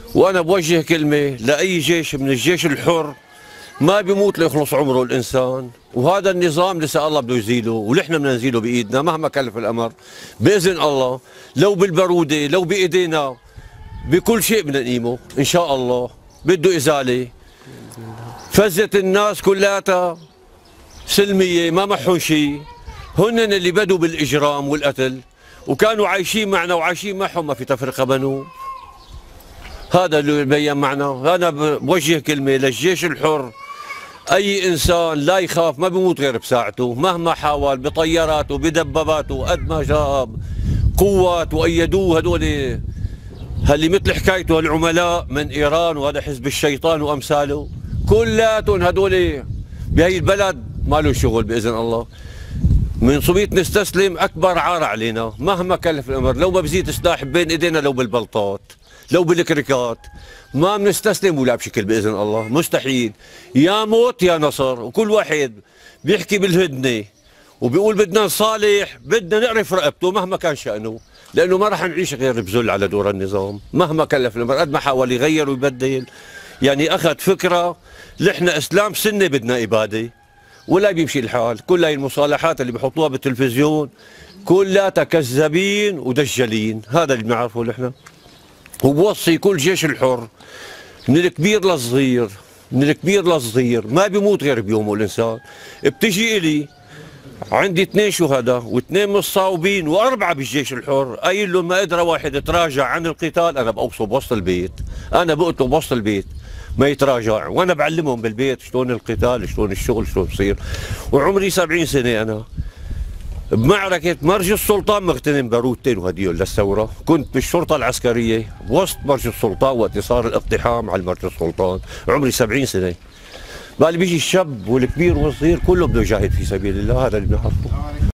وانا بوجه كلمه لاي جيش من الجيش الحر، ما بيموت ليخلص عمره الانسان، وهذا النظام لسه الله بده يزيله ونحن بدنا نزيله بايدنا مهما كلف الامر باذن الله، لو بالبروده لو بايدينا بكل شيء بدنا نقيمه ان شاء الله. بده ازاله، فزت الناس كلاتها سلميه ما معهم شيء، هن اللي بدوا بالاجرام والقتل وكانوا عايشين معنا وعايشين معهم، ما في تفرقه بينهم. هذا اللي بين معنا. انا بوجه كلمه للجيش الحر، اي انسان لا يخاف، ما بيموت غير بساعته مهما حاول بطياراته بدباباته، قد ما جاب قوات وايدوه هدول اللي مثل حكايته العملاء من ايران وهذا حزب الشيطان وامثاله، كلاتهم هدول بهي البلد ما له شغل باذن الله. من صبيت نستسلم اكبر عار علينا مهما كلف الامر، لو ما بزيد سلاح بين ايدينا، لو بالبلطات لو بالكريكات، ما بنستسلم ولا بشكل باذن الله، مستحيل. يا موت يا نصر، وكل واحد بيحكي بالهدنه وبيقول بدنا نصالح، بدنا نعرف رقبته مهما كان شأنه، لانه ما راح نعيش غير بذل على دور النظام مهما كلف الامر. قد ما حاول يغير ويبدل، يعني اخذ فكره نحن اسلام سنه بدنا اباده، ولا بيمشي الحال. كل هاي المصالحات اللي بحطوها بالتلفزيون كلها كذابين ودجالين، هذا اللي بنعرفه نحن. وبوصي كل جيش الحر من الكبير للصغير، من الكبير للصغير، ما بيموت غير بيومه الانسان. بتجي الي عندي 2 شهداء و2 مصاوبين و4 بالجيش الحر، قايل لهم ما قدر واحد تراجع عن القتال انا بقوصه بوسط البيت، انا بقتله بوسط البيت ما يتراجع، وانا بعلمهم بالبيت شلون القتال شلون الشغل شلون بصير. وعمري 70 سنه انا بمعركة مرج السلطان مغتنم بارودتين وهديهم للثورة، كنت بالشرطة العسكرية بوسط مرج السلطان وقت صار الاقتحام على مرج السلطان، عمري 70 سنة. بالي بيجي الشاب والكبير والصغير كله بده يجاهد في سبيل الله، هذا اللي بنعرفه.